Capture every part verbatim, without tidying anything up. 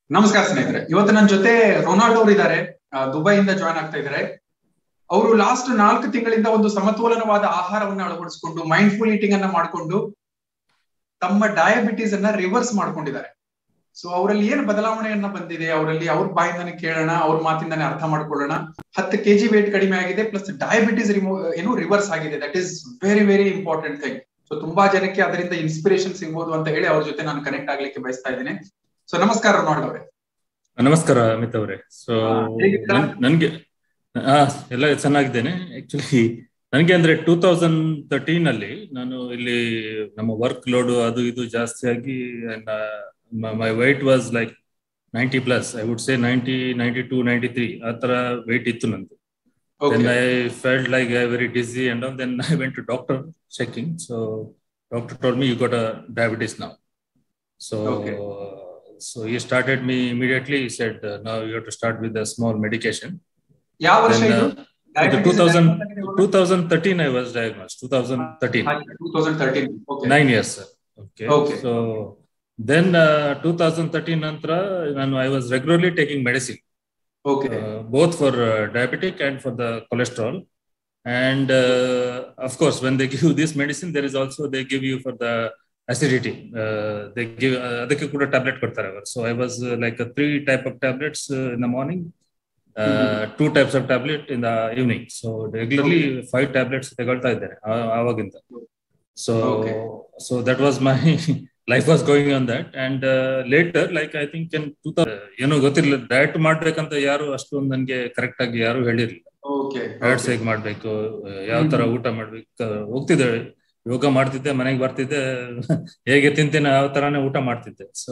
ನಮಸ್ಕಾರ ಸ್ನೇಹಿತರೆ, ಇವತ್ತು ನನ್ನ ಜೊತೆ ರೊನಾಲ್ಡೋ ಅವರು ಇದ್ದಾರೆ. ದುಬೈಯಿಂದ ಜಾಯ್ನ್ ಆಗ್ತಾ ಇದ್ದಾರೆ. ಅವರು ಲಾಸ್ಟ್ ನಾಲ್ಕು ತಿಂಗಳಿಂದ ಒಂದು ಸಮತೋಲನವಾದ ಆಹಾರವನ್ನು ಅಳವಡಿಸಿಕೊಂಡು ಮೈಂಡ್ಫುಲ್ ಈಟಿಂಗ್ ಅನ್ನ ಮಾಡಿಕೊಂಡು ತಮ್ಮ ಡಯಾಬಿಟೀಸ್ ಅನ್ನ ರಿವರ್ಸ್ ಮಾಡ್ಕೊಂಡಿದ್ದಾರೆ. ಸೊ ಅವರಲ್ಲಿ ಏನು ಬದಲಾವಣೆಯನ್ನ ಬಂದಿದೆ, ಅವರಲ್ಲಿ ಅವ್ರ ಬಾಯಿಂದಾನೆ ಕೇಳೋಣ, ಅವ್ರ ಮಾತಿಂದಾನೆ ಅರ್ಥ ಮಾಡ್ಕೊಳ್ಳೋಣ. ಹತ್ತು ಕೆಜಿ ವೇಟ್ ಕಡಿಮೆ ಆಗಿದೆ, ಪ್ಲಸ್ ಡಯಾಬಿಟೀಸ್ ರಿಮೂವ್ ಏನು ರಿವರ್ಸ್ ಆಗಿದೆ. That is very very important thing. So ತುಂಬಾ ಜನಕ್ಕೆ ಅದರಿಂದ ಇನ್ಸ್ಪಿರೇಷನ್ ಸಿಗ್ಬೋದು ಅಂತ ಹೇಳಿ ಅವ್ರ ಜೊತೆ ನಾನು ಕನೆಕ್ಟ್ ಆಗ್ಲಿಕ್ಕೆ ಬಯಸ್ತಾ ಇದ್ದೇನೆ. ಸೊ ನಮಸ್ಕಾರ ರೊನಾಲ್ಡೋ ಅವರೇ. ನಮಸ್ಕಾರ ಅಮಿತ್ ಅವರೇ. ಸೊ ನನ್ಗೆ ಎಲ್ಲ ಚೆನ್ನಾಗಿದ್ದೇನೆ. ಆಕ್ಚುಲಿ ನನಗೆ ಅಂದ್ರೆ ಟೂ ತೌಸಂಡ್ ತರ್ಟೀನ್ ಅಲ್ಲಿ ನಾನು ಇಲ್ಲಿ ನಮ್ಮ ವರ್ಕ್ ಲೋಡ್ ಅದು ಇದು ಜಾಸ್ತಿ ಆಗಿ my weight was like ninety plus, I would say ninety ninety two ninety three ಆ ತರ ವೆಯ್ಟ್ ಇತ್ತು ನಂದು. Then I felt like I very dizzy and all. Then I went to doctor checking. So doctor told me you got a diabetes now. So So he started me immediately. He said, uh, now you have to start with a small medication. Yeah, then, uh, two thousand, twenty thirteen I was diagnosed. twenty thirteen. twenty thirteen. Okay. Nine years, sir. Okay. Okay. So then uh, twenty thirteen nantra, I was regularly taking medicine. Okay. Uh, both for uh, diabetic and for the cholesterol. And uh, of course, when they give you this medicine, there is also they give you for the acidity. Uh, they give adake kuda tablet kodtare avaru. So I was uh, like a three type of tablets uh, in the morning, uh, mm-hmm. two types of tablet in the evening. So regularly okay. five tablets ತಗೊಳ್ತಾ ಇದ್ದೇನೆ ಆವಾಗಿಂದ. So okay. so that was my life was going on that. And uh, later like I think in two thousand ಏನೋ ಗೊತ್ತಿರಲಿಲ್ಲ, diet ಮಾಡ್ಬೇಕಂತ ಯಾರು ಅಷ್ಟೊಂದು ನನಗೆ correct ಆಗಿ ಯಾರು ಹೇಳಿರಲಿಲ್ಲ. ಓಕೆ, ಡಯಟ್ಸ್ ಹೇಗೆ ಮಾಡ್ಬೇಕು, ಯಾವ ತರ ಊಟ ಮಾಡ್ಬೇಕು. ಹೋಗ್ತಿದ್ದೆ, ಯೋಗ ಮಾಡ್ತಿದ್ದೆ, ಮನೆಗೆ ಬರ್ತಿದ್ದೆ, ಹೇಗೆ ತಿಂತೇನೆ ಯಾವ ತರಾನೇ ಊಟ ಮಾಡ್ತಿದ್ದೆ. ಸೊ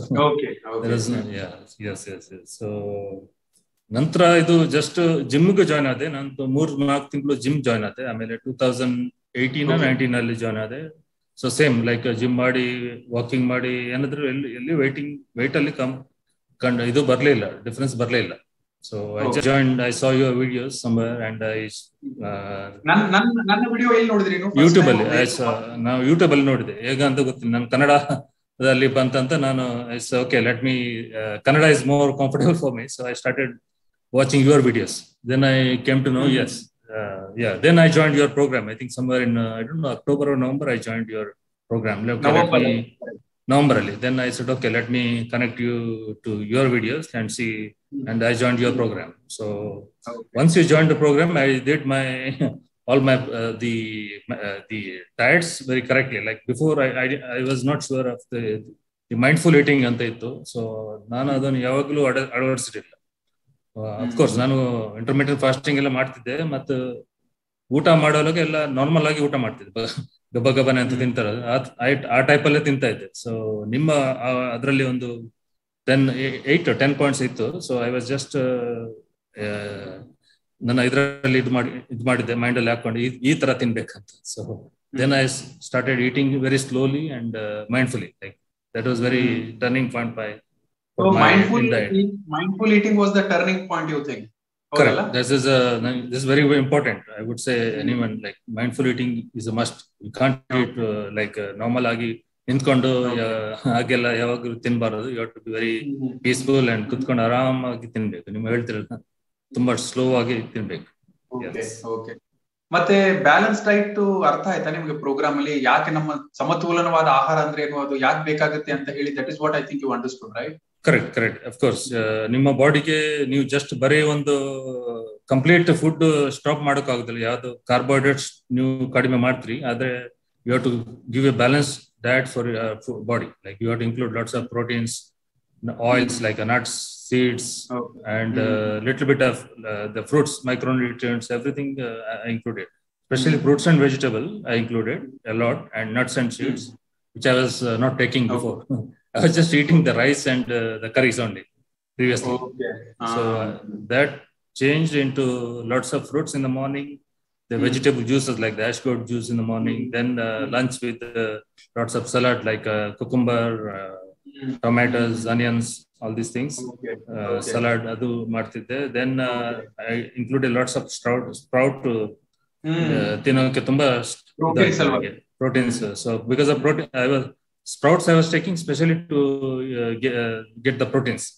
ಸೊ ನಂತರ ಇದು ಜಸ್ಟ್ ಜಿಮ್ಗೆ ಜಾಯ್ನ್ ಆದೆ. ನಾನು ಮೂರ್ ನಾಲ್ಕು ತಿಂಗಳು ಜಿಮ್ ಜಾಯ್ನ್ ಆದೆ. ಆಮೇಲೆ ಟೂ ತೌಸಂಡ್ ಏಯ್ಟೀನ್ ನೈನ್ಟೀನ್ ಅಲ್ಲಿ ಜಾಯ್ನ್ ಆದೆ. ಸೊ ಸೇಮ್ ಲೈಕ್ ಜಿಮ್ ಮಾಡಿ ವಾಕಿಂಗ್ ಮಾಡಿ ಏನಾದ್ರು ಎಲ್ಲಿ ಎಲ್ಲಿ ವೈಟಿಂಗ್ ವೈಟ್ ಅಲ್ಲಿ ಕಮ್ ಕಂಡು ಇದು ಬರ್ಲಿಲ್ಲ, ಡಿಫ್ರೆನ್ಸ್ ಬರ್ಲಿಲ್ಲ. So I just joined, I saw your videos somewhere and I uh, ನನ್ನ ನನ್ನ ನನ್ನ ವಿಡಿಯೋ ಎಲ್ಲಿ ನೋಡಿದ್ರಿ ನೀವು? YouTube ಅಲ್ಲಿ. I saw, ನಾವು YouTube ಅಲ್ಲಿ ನೋಡಿದೆ. ಹೇಗ ಅಂತ ಗೊತ್ತಿಲ್ಲ, ನಾನು ಕನ್ನಡದಲ್ಲಿ ಬಂತಂತ ನಾನು I said okay, let me uh, Kannada is more comfortable for me, so I started watching your videos. Then I came to know, mm-hmm. yes uh, yeah then I joined your program. I think somewhere in uh, I don't know, October or November I joined your program. Okay, let me November ಅಲ್ಲಿ. Then I said okay, let me connect you to your videos and see, and I joined your program. So okay. Once you joined the program, I did my all my uh, the uh, the diets very correctly. Like before I I, I was not sure of the, the mindful eating anta ittu. So ನಾನು ಅದನ್ನು ಯಾವಾಗಲೂ ಅಳವಡಿಸಿರಲಿಲ್ಲ. Of course ನಾನು intermittent fasting ಎಲ್ಲ ಮಾಡ್ತಿದ್ದೆ, ಮತ್ತು ಊಟ ಮಾಡೋವಾಗ ಎಲ್ಲ ನಾರ್ಮಲ್ ಆಗಿ ಊಟ ಮಾಡ್ತಿದ್ದೆ, ಗಬ್ಬ ಗಬ್ಬನೆ ಅಂತ ತಿಂತಾರೆ ಆ ಟೈಪ್ ಅಲ್ಲೇ ತಿಂತಾ ಇದ್ದೆ. ಸೊ ನಿಮ್ಮ ಅದರಲ್ಲಿ ಒಂದು ಟೆನ್ ಏಟ್ ಟೆನ್ ಪಾಯಿಂಟ್ಸ್ ಇತ್ತು. ಸೊ ಐ ವಾಸ್ ಜಸ್ಟ್ ನನ್ನ ಇದರಲ್ಲಿ ಇದು ಮಾಡಿ ಇದು ಮಾಡಿದ್ದೆ, ಮೈಂಡ್ ಅಲ್ಲಿ ಹಾಕೊಂಡು ಈ ತರ ತಿನ್ಬೇಕಂತ. So then I started eating very slowly and mindfully. Like that was very turning point by mindful mindful eating was the turning point, you think? Correct. This is a this is very very important. I would say anyone like mindful eating is a must. You can't eat uh, like uh, normal agi ನಿಂತ್ಕೊಂಡು ಹಾಗೆಲ್ಲ ಯಾವಾಗಲೂ ತಿನ್ಬಾರದು. You have to be very peaceful and ಕುತ್ಕೊಂಡು ಆರಾಮಾಗಿ ತಿನ್ಬೇಕು. ನೀವು ಹೇಳ್ತಿರಲ್ಲ, ತುಂಬಾ slow ಆಗಿ ತಿನ್ಬೇಕು. ಓಕೆ, ಮತ್ತೆ ಬ್ಯಾಲೆನ್ಸ್ ಡೈಟ್ ಅರ್ಥ ಆಯ್ತಾ ನಿಮ್ಗೆ ಪ್ರೋಗ್ರಾಮ್ ಅಲ್ಲಿ? ಯಾಕೆ ನಮ್ಮ ಸಮತೋಲನವಾದ ಆಹಾರ ಅಂದ್ರೆ ಏನು, ಅದು ಯಾಕೆ ಬೇಕಾಗುತ್ತೆ ಅಂತ ಹೇಳಿ, that is what I think you understood, right? Correct correct of course. ನಿಮ್ಮ ಬಾಡಿಗೆ ನೀವು ಜಸ್ಟ್ ಬರೀ ಒಂದು ಕಂಪ್ಲೀಟ್ ಫುಡ್ ಸ್ಟಾಪ್ ಮಾಡಕ್ ಆಗುದಿಲ್ಲ. ಯಾವ್ದು ಕಾರ್ಬೋಹೈಡ್ರೇಟ್ಸ್ ನೀವು ಕಡಿಮೆ ಮಾಡ್ತೀರಿ, ಆದ್ರೆ you have to give a balance diet for your uh, body. Like you have to include lots of proteins, oils like uh, nuts, seeds, okay. and a uh, little bit of uh, the fruits, micronutrients, everything uh, I included. Especially mm-hmm. fruits and vegetable I included a lot, and nuts and seeds, mm-hmm. which I was uh, not taking before. Okay. I was just eating the rice and uh, the curries only previously. Okay. Uh-huh. So uh, that changed into lots of fruits in the morning. The mm. vegetable juices like the ashgourd juice in the morning, mm. then uh, lunch with uh, lots of salad like uh, cucumber, uh, mm. tomatoes, onions, all these things. Okay. Uh, okay. Salad adu martidde. Then uh, okay. I included lots of sprout sprout tinokke tumba proteins. So because of protein, I was sprouts I was taking specially to uh, get, uh, get the proteins.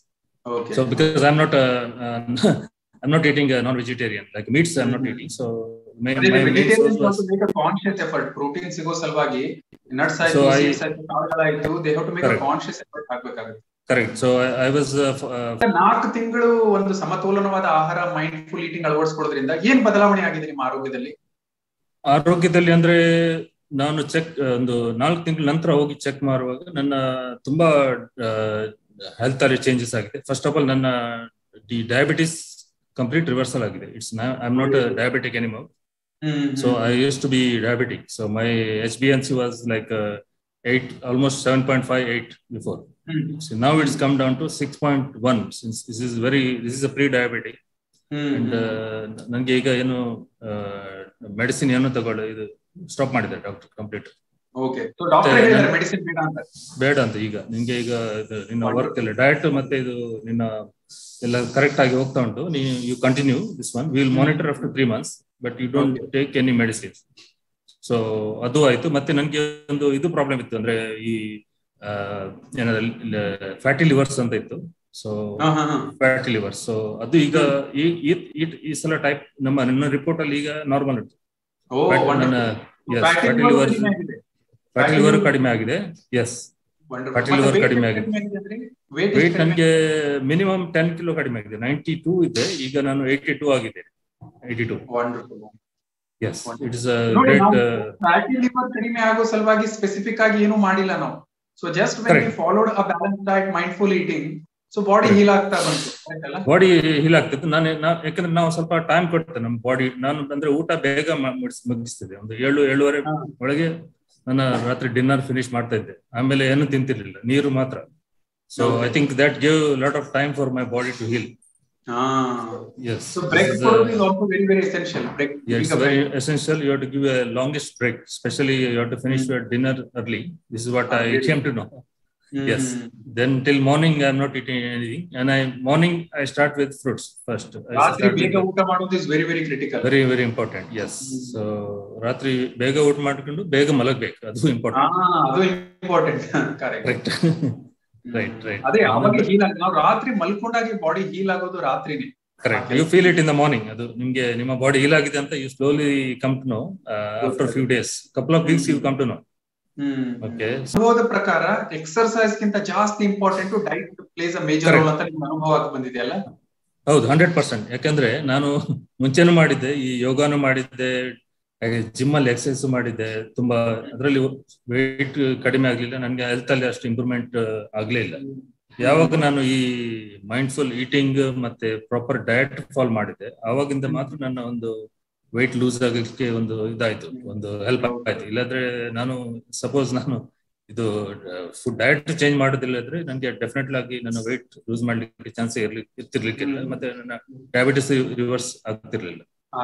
Okay. So because I'm not a, uh, I'm not eating a non-vegetarian, like meats I'm not eating. So my, my main source was to make a conscious effort. Protein ಸಿಗೋ ಸಲುವಾಗಿ nuts ಆಯ್ತು, So I- seeds ಆಯ್ತು, ಕಾಳುಗಳಾಯ್ತು, they have to make a Correct. conscious effort ಹಾಕ್ಬೇಕಾಗುತ್ತೆ. correct. So I, I was uh, f- uh, ನಾಲ್ಕು ತಿಂಗಳು ಒಂದು ಸಮತೋಲನವಾದ ಆಹಾರ mindful eating ಅಳವಡಿಸ್ಕೊಳ್ಳೋದ್ರಿಂದ ಏನ್ ಬದಲಾವಣೆ ಆಗಿದೆ ನಿಮ್ಮ ಆರೋಗ್ಯದಲ್ಲಿ? ಆರೋಗ್ಯದಲ್ಲಿ ಅಂದ್ರೆ ನಾನು ಚೆಕ್ ಒಂದು ನಾಲ್ಕು ತಿಂಗಳ ನಂತರ ಹೋಗಿ ಚೆಕ್ ಮಾಡುವಾಗ ನನ್ನ ತುಂಬಾ ಹೆಲ್ತ್ ಅಲ್ಲಿ ಚೇಂಜಸ್ ಆಗಿದೆ. ಫಸ್ಟ್ ಆಫ್ ಆಲ್ ನನ್ನ ಡಿ ಡಯಾಬಿಟಿಸ್ ಕಂಪ್ಲೀಟ್ ರಿವರ್ಸಲ್ ಆಗಿದೆ. It's I am not diabetic anymore. So I use to be diabetic. So my H B N C was like eight, almost seven point five eight before. Hmm. So now it's come down to six point one. Since this is very, this is a pre-diabetic. Hmm. And ನನಗೆ ಈಗ ಏನು medicine ಏನು ತಗೊಳ್ಳ ಇದು stop ಮಾಡಿದ್ದಾರೆ doctor complete. Okay. So doctor ಹೇಳಿದ್ದಾರೆ medicine ಬೇಡ ಅಂತ. ಬೇಡ ಅಂತ ಈಗ ನಿಂಗೆ ಈಗ ಇದು ನಿನ್ನ ವರ್ಕ್ ಎಲ್ಲ ಡಯಟ್ ಮತ್ತೆ ಇದು ನಿನ್ನ ಎಲ್ಲ ಕರೆಕ್ಟ್ ಆಗಿ ಹೋಗ್ತಾ ಉಂಟು. ನೀವು you continue this one, we will monitor after three months but you don't take any medicines. So ಅದು ಆಯ್ತು. ಮತ್ತೆ ನನಗೆ ಒಂದು ಇದು ಪ್ರಾಬ್ಲಮ್ ಇತ್ತು, ಅಂದ್ರೆ ಈ ಏನಾದ ಫ್ಯಾಟಿ ಲಿವರ್ಸ್ ಅಂತ ಇತ್ತು. ಸೊ ಫ್ಯಾಟಿ ಲಿವರ್ಸ್, ಸೊ ಅದು ಈಗ ಈ ಸಲ ಟೈಪ್ ನಮ್ಮ ನನ್ನ ರಿಪೋರ್ಟ್ ಅಲ್ಲಿ ಈಗ ನಾರ್ಮಲ್ ಇತ್ತು. ನನ್ನ ಫ್ಯಾಟಿ ಲಿವರ್ ಫ್ಯಾಟಿ ಲಿವರ್ ಕಡಿಮೆ ಆಗಿದೆ. ಎಸ್, ಫ್ಯಾಟಿ ಲಿವರ್ ಕಡಿಮೆ ಆಗಿದೆ. ವೇಟ್ ನನಗೆ ಮಿನಿಮಮ್ ಟೆನ್ ಕಿಲೋ ಕಡಿಮೆ ಆಗಿದೆ. ನೈಂಟಿ ಟೂ ಇದೆ, ಈಗ ನಾನು ಏಯ್ಟಿ ಟೂ ಆಗಿದೆ. Eighty two. Yes, it is a great. Fatty liver ಕಡಿಮೆ ಆಗೋ ಸಲುವಾಗಿ ಸ್ಪೆಸಿಫಿಕ್ ಆಗಿ ಏನು ಮಾಡಿಲ್ಲ ನಾವು. So just when we followed a balanced diet, mindful eating, so body heal ಆಗ್ತಾ ಬಂತು. ಬಾಡಿ ಹೀಲ್ ಆಗ್ತಿತ್ತು. ನಾನು ಯಾಕಂದ್ರೆ ನಾವು ಸ್ವಲ್ಪ ಟೈಮ್ ಕೊಡ್ತೇವೆ ನಮ್ಮ ಬಾಡಿ. ನಾನು ಅಂದ್ರೆ ಊಟ ಬೇಗ ಮುಗಿಸ್ತಿದ್ದೆ. ಒಂದು ಏಳು ಏಳುವರೆ ಒಳಗೆ ನನ್ನ ರಾತ್ರಿ ಡಿನ್ನರ್ ಫಿನಿಶ್ ಮಾಡ್ತಾ ಇದ್ದೆ. ಆಮೇಲೆ ಏನು ತಿಂತಿರ್ಲಿಲ್ಲ, ನೀರು ಮಾತ್ರ. So I think that give lot of time for my body to heal. Ah, yes. So break is, uh, is also very very essential. Break. Yeah, it's very essential. You have to give a longest break. Especially you have to finish mm. your dinner early. This is what okay. I came to know. Mm. Yes. Then till morning I am not eating anything. And I morning I start with fruits first. Ratri bega ಊಟ ಮಾಡೋದು is very very critical. Very very important. Yes. Mm. So ರಾತ್ರಿ ಬೇಗ ಊಟ ಮಾಡ್ಕೊಂಡು ಬೇಗ ಮಲಗಬೇಕು. ಅದು important. Ah, ಅದು important. Correct. Correct. Right right. ಅದೇ ಅವಾಗ ಹೀಲ್ ಆಗಿ ನಾವು ರಾತ್ರಿ ಮಲ್ಕೊಂಡಾಗಿ ಬಾಡಿ ಹೀಲ್ ಆಗೋದು ರಾತ್ರಿನೇ. Correct. You feel it in the morning. ಅದು ನಿಮ್ಗೆ ನಿಮ್ಮ ಬಾಡಿ ಹೀಲ್ ಆಗಿದೆ ಅಂತ you slowly come to know after few days, couple of weeks you come to know. Okay. ಅನುಭವದ ಪ್ರಕಾರ ಎಕ್ಸರ್ಸೈಸ್ ಗಿಂತ ಜಾಸ್ತಿ important diet plays a major role ಅಂತ ನಿಮ್ಮ ಅನುಭವ ಆಗಿ ಬಂದಿದೆಯಲ್ಲ? ಹೌದು, ಹಂಡ್ರೆಡ್ ಪರ್ಸೆಂಟ್. ಯಾಕಂದ್ರೆ ನಾನು ಮುಂಚೆನೂ ಮಾಡಿದ್ದೆ, ಈ ಯೋಗಾನು ಮಾಡಿದ್ದೆ, ಹಾಗೆ ಜಿಮ್ ಅಲ್ಲಿ ಎಕ್ಸರ್ಸೈಸ್ ಮಾಡಿದ್ದೆ ತುಂಬಾ. ಅದರಲ್ಲಿ ವೆಯ್ಟ್ ಕಡಿಮೆ ಆಗ್ಲಿಲ್ಲ, ನನ್ಗೆ ಹೆಲ್ತ್ ಅಲ್ಲಿ ಅಷ್ಟು ಇಂಪ್ರೂವ್ಮೆಂಟ್ ಆಗ್ಲೇ ಇಲ್ಲ. ಯಾವಾಗ ನಾನು ಈ ಮೈಂಡ್ಫುಲ್ ಈಟಿಂಗ್ ಮತ್ತೆ ಪ್ರಾಪರ್ ಡಯಟ್ ಫಾಲೋ ಮಾಡಿದ್ದೆ, ಆವಾಗಿಂದ ಮಾತ್ರ ನನ್ನ ಒಂದು ವೆಯ್ಟ್ ಲೂಸ್ ಆಗಲಿಕ್ಕೆ ಒಂದು ಇದಾಯ್ತು, ಒಂದು ಹೆಲ್ಪ್ ಆಯ್ತು. ಇಲ್ಲಾಂದ್ರೆ ನಾನು ಸಪೋಸ್ ನಾನು ಇದು ಫುಡ್ ಡಯಟ್ ಚೇಂಜ್ ಮಾಡೋದಿಲ್ಲ ಇದ್ರೆ ನನಗೆ ಡೆಫಿನೆಟ್ಲಿ ಆಗಿ ನನ್ನ ವೆಯ್ಟ್ ಲೂಸ್ ಮಾಡ್ಲಿಕ್ಕೆ ಚಾನ್ಸ್ ಇರ್ಲಿ ಇರ್ತಿರ್ಲಿಕ್ಕಿಲ್ಲ, ಮತ್ತೆ ನನ್ನ ಡಯಾಬಿಟಿಸ್ ರಿವರ್ಸ್ ಆಗ್ತಿರ್ಲಿಲ್ಲ.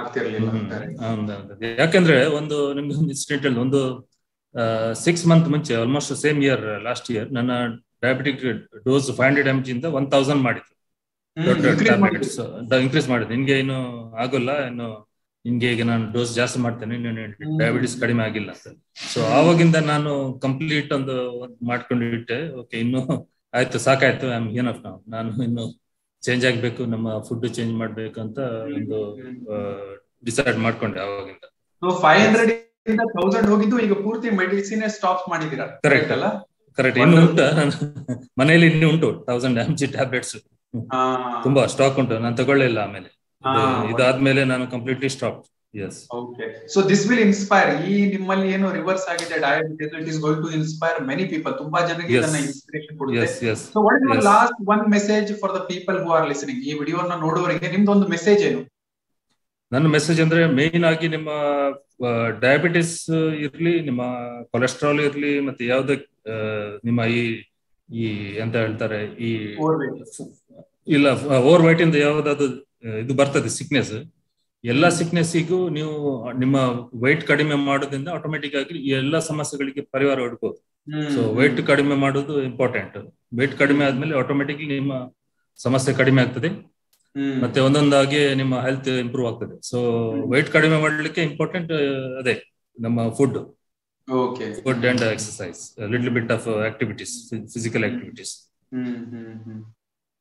ಯಾಕಂದ್ರೆ ಒಂದು ನಿಮ್ಗೆ ಒಂದು ಇನ್ಸಿಡೆಂಟ್ ಅಲ್ಲಿ, ಒಂದು ಸಿಕ್ಸ್ ಮಂತ್ ಮುಂಚೆ almost same year last year ನನ್ನ diabetic dose five hundred M G ಇಂದ ಒನ್ ತೌಸಂಡ್ ಮಾಡಿದ್ರು. ಇನ್ಕ್ರೀಸ್ ಮಾಡಿದ್ರು. ನಿನ್ಗೆ ಏನು ಆಗೋಲ್ಲ, ಇನ್ನು ನಿನ್ಗೆ ಈಗ ನಾನು ಡೋಸ್ ಜಾಸ್ತಿ ಮಾಡ್ತೇನೆ, ಇನ್ನು ಡಯಾಬಿಟಿಸ್ ಕಡಿಮೆ ಆಗಿಲ್ಲ ಅಂತ. ಸೊ ಆವಾಗಿಂದ ನಾನು ಕಂಪ್ಲೀಟ್ ಒಂದು ಮಾಡ್ಕೊಂಡು ಇಟ್ಟೆ. ಓಕೆ, ಇನ್ನು ಆಯ್ತು, ಸಾಕಾಯ್ತು, ಐ ಆಮ್ ಎನಫ್ ನಾವು, ನಾನು ಇನ್ನು ಚೇಂಜ್ ಆಗ್ಬೇಕು, ನಮ್ಮ ಫುಡ್ ಚೇಂಜ್ ಮಾಡ್ಬೇಕು ಅಂತ ಒಂದು ಡಿಸೈಡ್ ಮಾಡ್ಕೊಂಡೆ ಅವಾಗಿಂದ. ಫೈವ್ ಹಂಡ್ರೆಡ್ ಇಂದ ತೌಸಂಡ್ ಹೋಗಿದ್ದು ಈಗ ಪೂರ್ತಿ ಮೆಡಿಸಿನ್ ಸ್ಟಾಪ್ ಮಾಡಿದೀರಾ? ಕರೆಕ್ಟ್ ಅಲ್ಲ? ಕರೆಕ್ಟ್. ಇನ್ನು ಉಂಟು ಮನೆಯಲ್ಲಿ, ಇನ್ನು ಉಂಟು ತೌಸಂಡ್ ಎಂ ಜಿ ಟ್ಯಾಬ್ಲೆಟ್ಸ್ ತುಂಬಾ ಸ್ಟಾಕ್ ಉಂಟು, ನಾನು ತಗೊಳ್ಳಿಲ್ಲ. ಆಮೇಲೆ ಇದಾದ್ಮೇಲೆ ನಾನು completely stop. Yes. Okay. So this will inspire. ಈ ನಿಮ್ಮಲ್ಲಿ ಏನು ರಿವರ್ಸ್ ಆಗಿದೆ diabetes, it is going to inspire many people. ತುಂಬಾ ಜನರಿಗೆ ಇದನ್ನ ಇನ್ಸ್ಪಿರೇಷನ್ ಕೊಡುತ್ತೆ. Yes, yes. So what is your yes. last one message for the people who are listening? ಈ ವಿಡಿಯೋನ ನೋಡುವವರಿಗೆ ನಿಮ್ದು ಒಂದು ಮೆಸೇಜ್ ಏನು? ನನ್ನ ಮೆಸೇಜ್ ಅಂದ್ರೆ ಮೇನ್ ಆಗಿ ನಿಮ್ಮ ಡಯಾಬಿಟಿಸ್ ಇರ್ಲಿ, ನಿಮ್ಮ ಕೊಲೆಸ್ಟ್ರಾಲ್ ಇರ್ಲಿ, ಮತ್ತೆ ಯಾವ್ದು ನಿಮ್ಮ ಈ ಈ ಎಂತ ಹೇಳ್ತಾರೆ, ಈ ಇಲ್ಲ ಓವರ್ ವೈಟ್ ಇಂದ ಯಾವ್ದಾದ್ರು ಇದು ಬರ್ತದೆ ಸಿಕ್ನೆಸ್, ಎಲ್ಲಾ ಸಿಕ್ನೆಸ್ಸಿಗೂ ನೀವು ನಿಮ್ಮ ವೆಯ್ಟ್ ಕಡಿಮೆ ಮಾಡೋದ್ರಿಂದ ಆಟೋಮೆಟಿಕ್ ಆಗಿ ಈ ಎಲ್ಲಾ ಸಮಸ್ಯೆಗಳಿಗೆ ಪರಿಹಾರ ಹುಡುಕೋದು. ಸೊ ವೆಯ್ಟ್ ಕಡಿಮೆ ಮಾಡೋದು ಇಂಪಾರ್ಟೆಂಟ್. ವೆಯ್ಟ್ ಕಡಿಮೆ ಆದ್ಮೇಲೆ ಆಟೋಮೆಟಿಕ್ಲಿ ನಿಮ್ಮ ಸಮಸ್ಯೆ ಕಡಿಮೆ ಆಗ್ತದೆ, ಮತ್ತೆ ಒಂದೊಂದಾಗಿ ನಿಮ್ಮ ಹೆಲ್ತ್ ಇಂಪ್ರೂವ್ ಆಗ್ತದೆ. ಸೊ ವೆಯ್ಟ್ ಕಡಿಮೆ ಮಾಡ್ಲಿಕ್ಕೆ ಇಂಪಾರ್ಟೆಂಟ್ ಅದೇ ನಮ್ಮ food, food and exercise, little bit of activities, physical activities.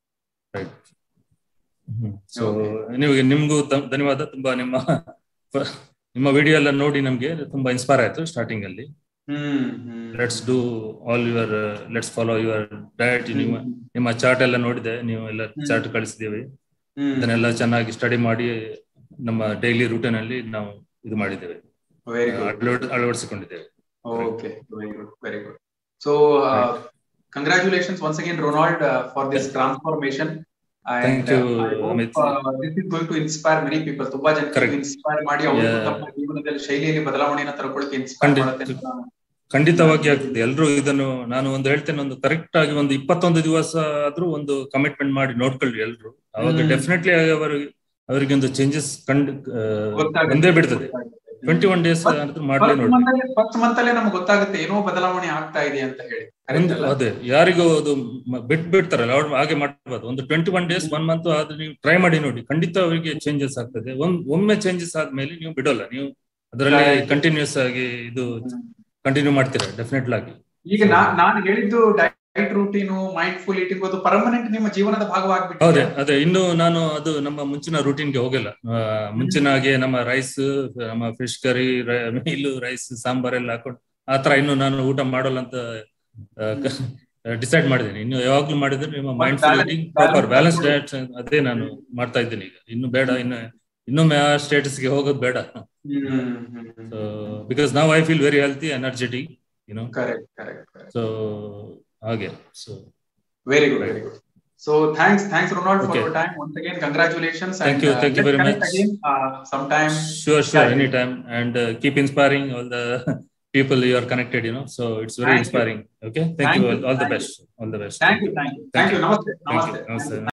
Right. So ನಿಮಗೆ ನಿಮ್ಗೂ ಧನ್ಯವಾದ. ತುಂಬಾ ನಿಮ್ಮ ನಿಮ್ಮ ವಿಡಿಯೋ ಎಲ್ಲ ನೋಡಿ ನಮ್ಗೆ ತುಂಬಾ ಇನ್ಸ್ಪೈರ್ ಆಯ್ತು ಸ್ಟಾರ್ಟಿಂಗ್ ಅಲ್ಲಿ. Let's do all your let's follow your diet. ನಿಮ್ಮ ನಿಮ್ಮ ಚಾರ್ಟ್ ಎಲ್ಲ ನೋಡಿದೆ, ನೀವು ಎಲ್ಲ ಚಾರ್ಟ್ ಕಳಿಸಿದೀವಿ, ಅದನ್ನೆಲ್ಲ ಚೆನ್ನಾಗಿ ಸ್ಟಡಿ ಮಾಡಿ ನಮ್ಮ ಡೈಲಿ ರೂಟೀನ್ ಅಲ್ಲಿ ನಾವು ಇದು ಮಾಡಿದ್ದೇವೆ, ಅಳವಡಿಸಿಕೊಂಡಿದ್ದೇವೆ. Okay, very good, very good. So uh, right. Congratulations once again, Ronald, uh, for this transformation. And thank you, uh, I hope Amit. Uh, this is going to inspire many people. ತುಂಬಾ ಜನರಿಗೆ inspire ಮಾಡಿ ಅವರು ತಮ್ಮ ಜೀವನದಲ್ಲಿ ಶೈಲಿಯಲ್ಲಿ ಬದಲಾವಣೆಯನ್ನು ತರಕೊಳ್ಳಕ್ಕೆ inspire ಮಾಡುತ್ತೆ. ಖಂಡಿತವಾಗಿ ಆಗ್ತದೆ. ಎಲ್ಲರೂ ಇದನ್ನು ನಾನು ಒಂದು ಹೇಳ್ತೇನೆ, ಒಂದು ಕರೆಕ್ಟ್ ಆಗಿ ಒಂದು ಇಪ್ಪತ್ತೊಂದು ದಿವಸ ಆದ್ರೂ ಒಂದು ಕಮಿಟ್ಮೆಂಟ್ ಮಾಡಿ ನೋಡ್ಕೊಳ್ಳಿ ಎಲ್ರು. ಅವಾಗ ಡೆಫಿನೆಟ್ಲಿ ಅವರಿಗೆ ಅವರಿಗೆ ಒಂದು ಚೇಂಜಸ್ ಕಂಡು ಬಂದೇ ಬಿಡ್ತದೆ. ಟ್ವೆಂಟಿ ಒನ್ ಡೇಸ್ ಮಾಡ್ಲೇ ನೋಡಿ, ಫಸ್ಟ್ ಮಂತ್ ಅಲ್ಲೇ ನಮ್ಗೆ ಗೊತ್ತಾಗುತ್ತೆ ಏನೋ ಬದಲಾವಣೆ ಆಗ್ತಾ ಇದೆ ಅಂತ ಹೇಳಿ. ಅದೇ ಯಾರಿಗೂ ಅದು ಬಿಟ್ ಬಿಡ್ತಾರಲ್ಲ ಅವ್ರು ಹಾಗೆ ಮಾಡಬಾರ್ದು. ಒಂದು twenty one days one month ಆದ್ರೆ ನೀವು ಟ್ರೈ ಮಾಡಿ ನೋಡಿ, ಖಂಡಿತ ಅವರಿಗೆ ಚೇಂಜಸ್ ಆಗ್ತದೆ. ಒಂದ್ ಒಮ್ಮೆ ಚೇಂಜಸ್ ಆದ್ಮೇಲೆ ನೀವು ಬಿಡೋಲ್ಲ, ನೀವು ಅದರಲ್ಲಿ ಕಂಟಿನ್ಯೂಸ್ ಆಗಿ ಇದು ಕಂಟಿನ್ಯೂ ಮಾಡ್ತೀರಾ ಡೆಫಿನೆಟ್ಲಿ ಆಗಿ. ಈಗ ನಾನು ಹೇಳಿದ್ದು ಡಯಟ್ ರೂಟೀನು, ಮೈಂಡ್ಫುಲ್ ಈಟಿಂಗ್ ಅದು ಪರ್ಮನೆಂಟ್ ನಿಮ್ಮ ಜೀವನದ ಭಾಗವಾಗ್ಬಿಟ್ಟು. ಹೌದೇ, ಅದೇ ಇನ್ನು ನಾನು ಅದು ನಮ್ಮ ಮುಂಚಿನ ರೂಟೀನ್ಗೆ ಹೋಗಿಲ್ಲ. ಮುಂಚಿನ ಹಾಗೆ ನಮ್ಮ ರೈಸ್, ನಮ್ಮ fish curry, meal, rice, sambar ಎಲ್ಲ ಹಾಕೊಂಡು ಆತರ ಇನ್ನು ನಾನು ಊಟ ಮಾಡೋಲ್ಲ ಅಂತ ಡಿಸೈಡ್ ಮಾಡಿದ್ದೀನಿ. ಇನ್ನು ಯಾವಾಗ್ಲೂ ಮಾಡಿದ್ರೆ ನಿಮ್ಮ mindful eating, proper balance diet, ಅದೇ ನಾನು ಮಾಡ್ತಾ ಇದ್ದೀನಿ ಈಗ. ಇನ್ನು ಬೇಡ, ಇನ್ನು ಇನ್ನೊಮ್ಮೆ ಆ ಸ್ಟೇಟಸ್ಗೆ ಹೋಗೋದು ಬೇಡ. ಬಿಕಾಸ್ ನಾವ್ I feel very healthy, energetic, you know. Correct correct. So ಹಾಗೆ. So very good, very good. So thanks, thanks Ronald for your time once again. Congratulations. Thank you, thank you very much. Again, uh, sometime. Sure, sure, anytime. And uh, keep inspiring all the people you are connected, you know. So it's very inspiring. Okay, thank you. All the best. All the best. Thank you, thank you, thank you. Namaste. Namaste.